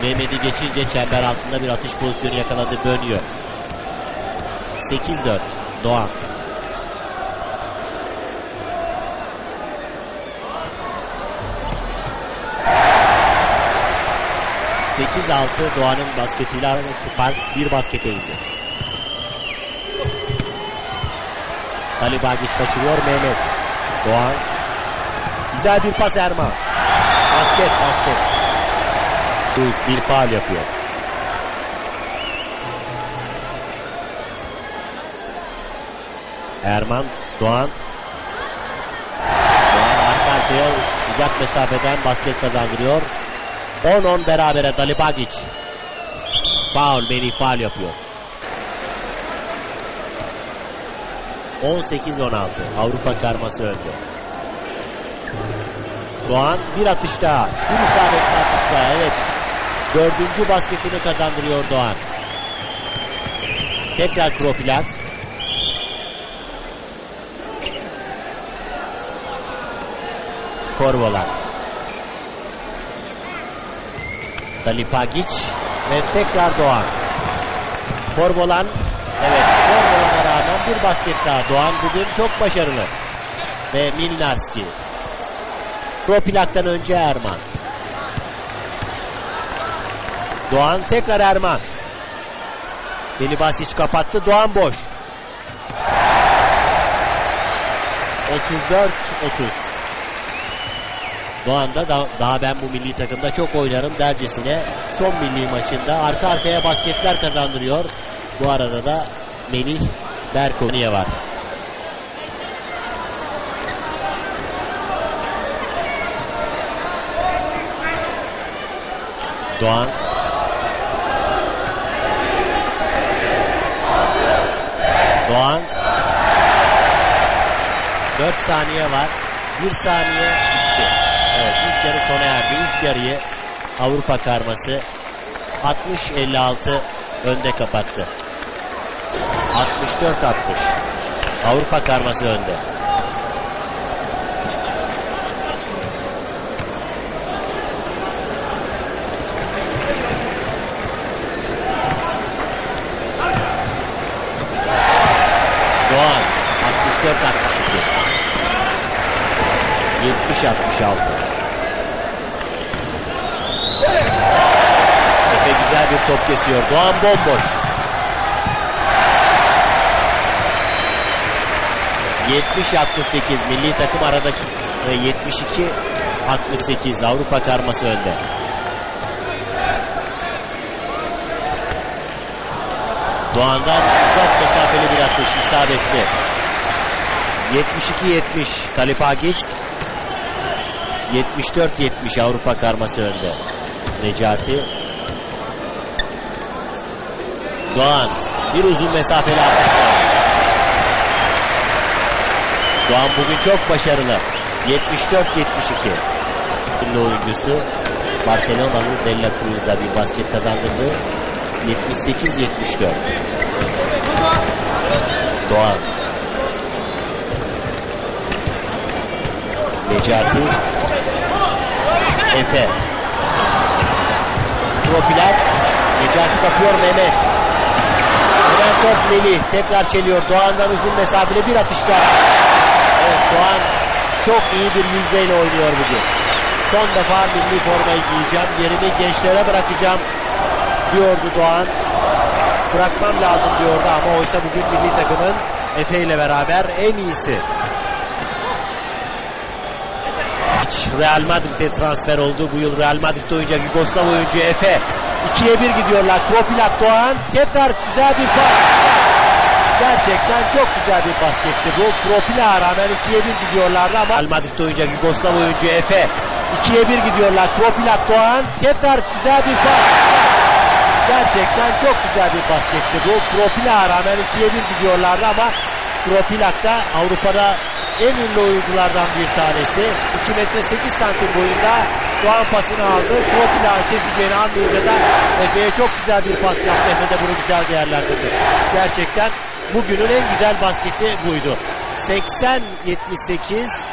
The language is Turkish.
Mehmet'i geçince çember altında bir atış pozisyonu yakaladı, dönüyor. 8-4 Doğan. Doğan'ın basketiyle aradaki fark bir baskete indi. Dalibagic kaçırıyor, Mehmet. Doğan. Güzel bir pas Erman. Basket. Bir faul yapıyor. Erman, Doğan. Doğan arka arkaya uzak mesafeden basket kazandırıyor. 10-10 berabere Dalibagic. Melih faul yapıyor. 18-16 Avrupa karması önde. Doğan bir atış daha. Bir isabetli atış daha. Evet. 4. basketini kazandırıyor Doğan. Tekrar Kroplak. Korvolan. Dalibagic ve tekrar Doğan. Korvolan. Evet. Korvolan'a rağmen bir basket daha. Doğan bugün çok başarılı. Ve Milnarski. Kroplak'tan önce Erman. Doğan tekrar Erman. Delibasic kapattı. Doğan boş. 34-30. Doğan da daha ben bu milli takımda çok oynarım dercesine son milli maçında arka arkaya basketler kazandırıyor. Bu arada da Melih Berkoğlu'ya var. Doğan. Doğan. 4 saniye var. 1 saniye bitti. Evet, ilk yarı sona erdi. İlk yarıyı Avrupa karması 60-56 önde kapattı. 64-60 Avrupa karması önde. Doğan 64-62 70-66. Efe güzel bir top kesiyor. Doğan bomboş. 70-68 milli takım aradaki 72-68 Avrupa karması önde. Doğan'dan uzak mesafeli bir atış, isabetli. 72-70 Dalibagic. 74-70 Avrupa karması önde. Necati. Doğan bir uzun mesafeli atış. Doğan bugün çok başarılı. 74-72. Milli oyuncusu Barcelona'nın Della Cruz'da bir basket kazandırdı. 78-74. Doğan. Necati. Efe. Kroplak. Necati kapıyor, Mehmet. Hemen top Melih. Tekrar çeliyor. Doğan'dan uzun mesafeli bir atış daha. Evet, Doğan çok iyi bir yüzdeyle oynuyor bugün. Son defa milli formayı giyeceğim. Yerimi gençlere bırakacağım diyordu Doğan. Bırakmam lazım diyordu ama oysa bugün milli takımın Efe ile beraber en iyisi. Real Madrid'e transfer oldu. Bu yıl Real Madrid'de oynayacak Yugoslav oyuncu Efe. 2'ye 1 gidiyorlar. Kroplak, Doğan. Tekrar güzel bir pas. Gerçekten çok güzel bir basketti bu. Kroplak'a rağmen 2'ye 1 gidiyorlardı ama Real Madrid'de oynayacak Yugoslav oyuncu Efe. 2'ye 1 gidiyorlar. Kroplak, Doğan. Tekrar güzel bir pas. Gerçekten çok güzel bir basketti bu. Kroplak'a rağmen 2'ye 1 gidiyorlardı ama Kroplak da Avrupa'da en ünlü oyunculardan bir tanesi. 2 metre 8 santim boyunda Doğan pasını aldı. Kroplak'ın keseceğini anlayınca da Efe'ye çok güzel bir pas yaptı. Efe de bunu güzel değerlendirdi. Gerçekten bugünün en güzel basketi buydu. 80-78